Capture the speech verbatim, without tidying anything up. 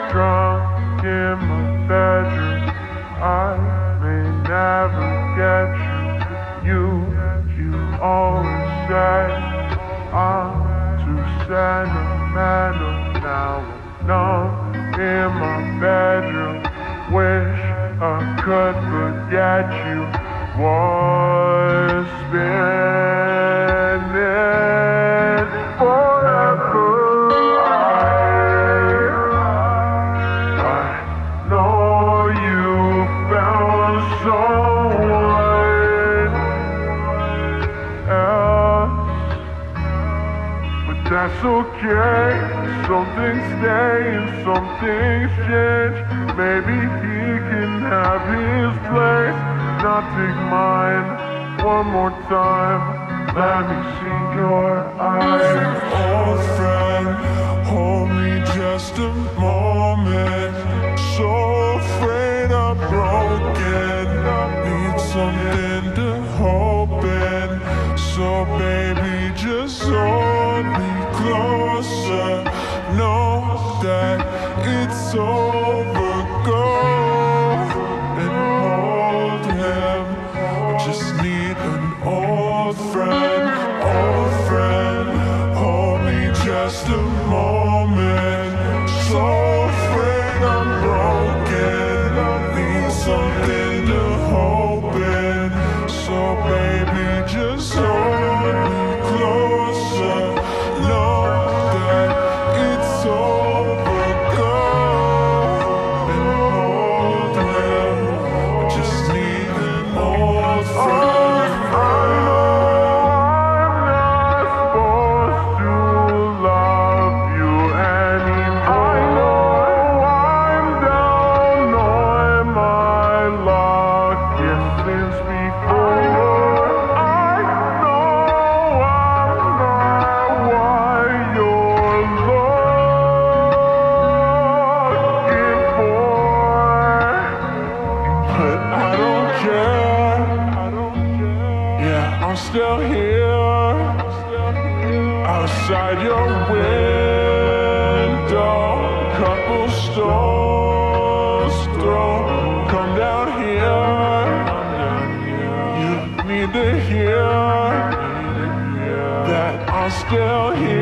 drunk in my bedroom. I may never get you. You, you always say I'm too sentimental. Now I'm numb in my bedroom. Wish I could forget you. Was spinning forever. That's okay, some things stay and some things change. Maybe he can have his place, not take mine. One more time, let me see your eyes. Old friend, hold me just a moment. So afraid I'm broken, need something to hope in. So baby, just hold me closer, know that it's over. Go and hold him. I just need an old friend, old friend. Hold me just a moment. So afraid I'm broken, need something to hope in. So baby, just hold me closer. Know that it's over. Go and hold him. I just need an old friend. I know I'm not supposed to love you anymore. I know I'm down on my luck, yes, since before. I know I'm not what you're looking for, but I don't care. Yeah, I'm still here, outside your window. Couple stones throw, come down here. You need to hear that I'm still here.